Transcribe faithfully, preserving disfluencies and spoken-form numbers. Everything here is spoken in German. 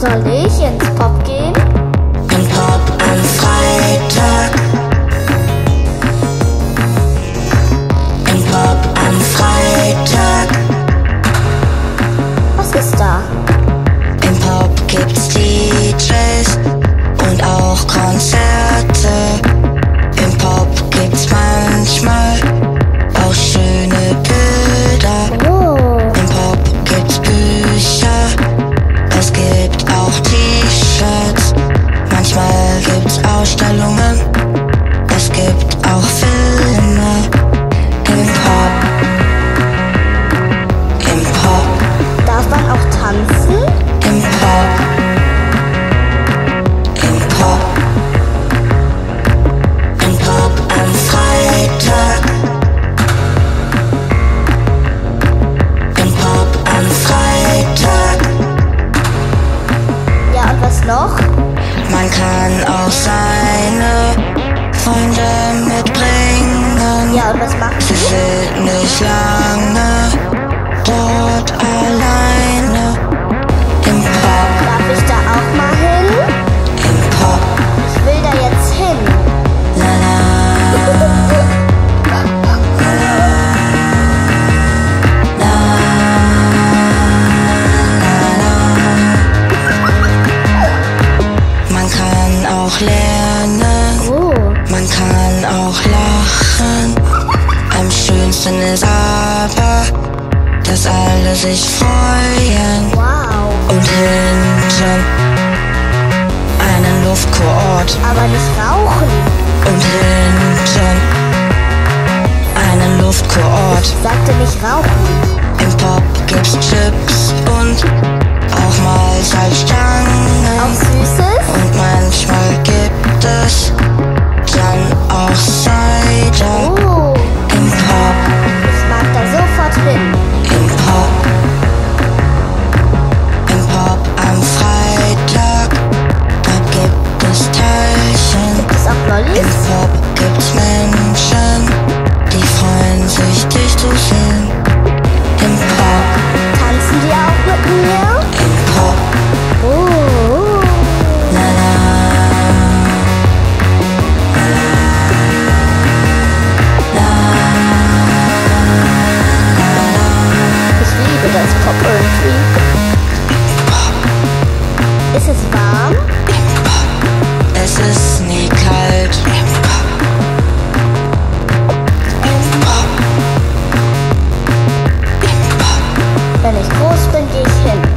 soll ich ins Pop gehen? Im Pop am Freitag. Im Pop am Freitag. Was ist da? Im Pop gibt's D Js und auch Konzerte. Im Pop gibt's manchmal auch schöne Bilder. Oh. Im Pop gibt's Bücher, es gibt auch T-Shirts. Manchmal gibt's Ausstellungen, es gibt auch Filme. Im Pop, im Pop, Darf man auch tanzen? im Pop, im Pop, im Pop am Freitag. Im Pop am Freitag. Ja, und was noch? Man kann auch seine Freunde mitbringen. Ja, und was macht Sie sie? sind nicht lange dort alleine. Im Pop, Darf ich da auch mal hin? im Pop, Ich will da jetzt hin. la la. Man kann auch lernen, Oh. man kann auch lachen. Am schönsten ist aber, dass alle sich freuen. Wow. Und hinten einen Luftkurort. Aber nicht rauchen. Und hinten einen Luftkurort. Sagte nicht rauchen. Im Pop gibt's Chips und auch mal Salzstangen. Auch Süßes? Und manchmal gibt es dann auch Cider. Oh. Im Pop, Ich mag da sofort hin. im Pop, im Pop am Freitag. Da gibt es Teilchen. Gibt es auch Im Lollis? Pop gibt's Menschen, die freuen sich, dich zu sehen. Im Pop, Tanzen die auch mit mir? im Pop, Oh. la la. Ich liebe das Pop irgendwie. Ist es warm? Es ist nie kalt. Wenn ich groß bin, gehe ich hin.